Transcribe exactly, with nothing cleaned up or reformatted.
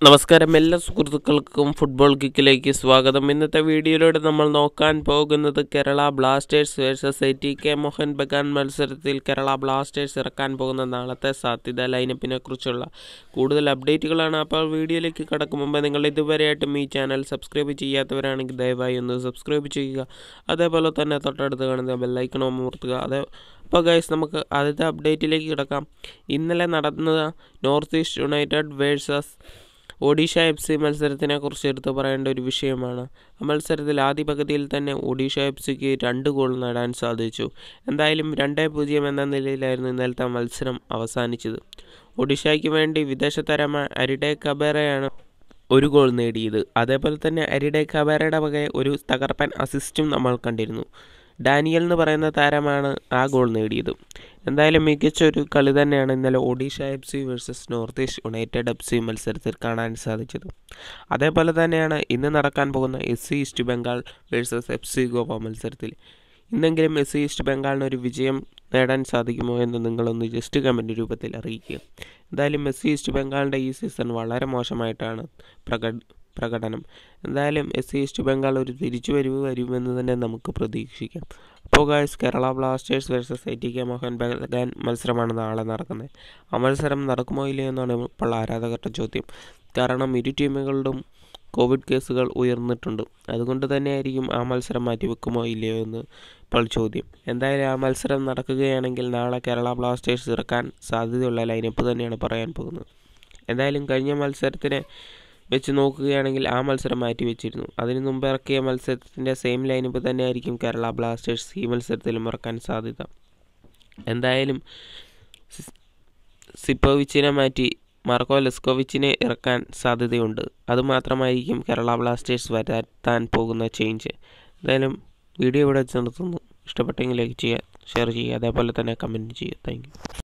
നമസ്കാരം എല്ലാ സുഹൃത്തുക്കൾക്കും ഫുട്ബോൾ കിക്കിലേക്ക് സ്വാഗതം. ഇന്നത്തെ വീഡിയോയിലൂടെ നമ്മൾ നോക്കാൻ പോകുന്നത് Kerala Blasters versus A T K Mohun Bagan മത്സരത്തിൽ കേരള ബ്ലാസ്റ്റേഴ്സ് ഇറക്കാൻ പോകുന്ന നാളത്തെ സാധ്യത ലൈനപ്പിനെ കുറിച്ചുള്ള കൂടുതൽ അപ്ഡേറ്റുകളാണ്. അപ്പോൾ വീഡിയോയിലേക്ക് കടക്കും മുമ്പ് നിങ്ങൾ ഇതുവരെയായിട്ടും ഈ ചാനൽ സബ്സ്ക്രൈബ് ചെയ്യാത്തവരാണെങ്കിൽ ദയവായി ഒന്ന് സബ്സ്ക്രൈബ് ചെയ്യുക. അതേപോലെ തന്നെ തൊട്ടടുത്ത് കാണുന്ന ബെല്ലൈക്കൺ അമർത്തുക. അതേ അപ്പോൾ ഗൈസ്, നമുക്ക് ആദ്യത്തെ അപ്ഡേറ്റിലേക്ക് കിടക്കാം. ഇന്നലെ നടന്ന North East United versus Odisha F C മത്സരത്തിനെ കുറിച്ച് എടുത്തു പറയേണ്ട ഒരു വിഷയമാണ്. ആ മത്സരത്തിൽ ആദ്യ പകുതിയിൽ തന്നെ ഒഡീഷ എഫ് സിക്ക് രണ്ട് ഗോൾ നേടാൻ സാധിച്ചു. എന്തായാലും രണ്ടേ പൂജ്യം എന്ന നിലയിലായിരുന്നു ഇന്നലത്തെ മത്സരം അവസാനിച്ചത്. ഒഡീഷയ്ക്ക് വേണ്ടി വിദേശ താരമായ അരിഡെ കബേറയാണ് ഒരു ഗോൾ നേടിയത്. അതേപോലെ തന്നെ അരിഡെ കബേറയുടെ വകെ ഒരു തകർപ്പൻ അസിസ്റ്റും നമ്മൾ കണ്ടിരുന്നു. ഡാനിയൽ എന്ന് പറയുന്ന താരമാണ് ആ ഗോൾ നേടിയത്. എന്തായാലും മികച്ചൊരു കളി തന്നെയാണ് ഇന്നലെ Odisha F C versus North East United F C മത്സരത്തിൽ കാണാൻ സാധിച്ചത്. അതേപോലെ തന്നെയാണ് ഇന്ന് നടക്കാൻ പോകുന്ന S C East Bengal versus F C Goa മത്സരത്തിൽ. ഇന്നെങ്കിലും എസ് സി ഈസ്റ്റ് ബംഗാളിന് ഒരു വിജയം നേടാൻ സാധിക്കുമോ എന്ന് നിങ്ങളൊന്ന് ജസ്റ്റ് കമൻറ്റ് രൂപത്തിൽ അറിയിക്കുക. എന്തായാലും എസ് സി ഈസ്റ്റ് ബംഗാളിൻ്റെ ഈ സീസൺ വളരെ മോശമായിട്ടാണ് പ്രകട പ്രകടനം എന്തായാലും എസ് സി ഈസ്റ്റ് ബംഗാൾ ഒരു തിരിച്ചുവരവ് വരുമെന്ന് തന്നെ നമുക്ക് പ്രതീക്ഷിക്കാം. അപ്പോൾ guys, Kerala Blasters versus A T K Mohun Bagan മത്സരമാണ് നാളെ നടക്കുന്നത്. ആ മത്സരം നടക്കുമോ ഇല്ലയോ എന്നാണ് ഇപ്പോൾ ആരാധകരുടെ ചോദ്യം. കാരണം ഇരു ടീമുകളുടെയും കോവിഡ് കേസുകൾ ഉയർന്നിട്ടുണ്ട്. അതുകൊണ്ട് തന്നെയായിരിക്കും ആ മത്സരം മാറ്റിവെക്കുമോ ഇല്ലയോ എന്ന് ഇപ്പോൾ ചോദ്യം. എന്തായാലും ആ മത്സരം നടക്കുകയാണെങ്കിൽ നാളെ കേരള ബ്ലാസ്റ്റേഴ്സ് ഇറക്കാൻ സാധ്യതയുള്ള ലൈനപ്പ് തന്നെയാണ് പറയാൻ പോകുന്നത്. എന്തായാലും കഴിഞ്ഞ മത്സരത്തിനെ വെച്ച് നോക്കുകയാണെങ്കിൽ ആ മത്സരം മാറ്റി വെച്ചിരുന്നു. അതിന് മുമ്പ് ഇറക്കിയ മത്സരത്തിൻ്റെ സെയിം ലൈനപ്പ് തന്നെയായിരിക്കും കേരള ബ്ലാസ്റ്റേഴ്സ് ഈ മത്സരത്തിലും ഇറക്കാൻ സാധ്യത. എന്തായാലും സിപ്പോവിച്ചിനെ മാറ്റി മാർക്കോ ലെസ്കോവിച്ചിനെ ഇറക്കാൻ സാധ്യതയുണ്ട്. അതുമാത്രമായിരിക്കും കേരള ബ്ലാസ്റ്റേഴ്സ് വരുത്താൻ പോകുന്ന ചേഞ്ച്. എന്തായാലും വീഡിയോ ഇവിടെ നിർത്തുന്നു. ഇഷ്ടപ്പെട്ടെങ്കിൽ ലൈക്ക് ചെയ്യുക, ഷെയർ ചെയ്യുക, അതേപോലെ തന്നെ കമൻറ്റ് ചെയ്യുക. Thank U.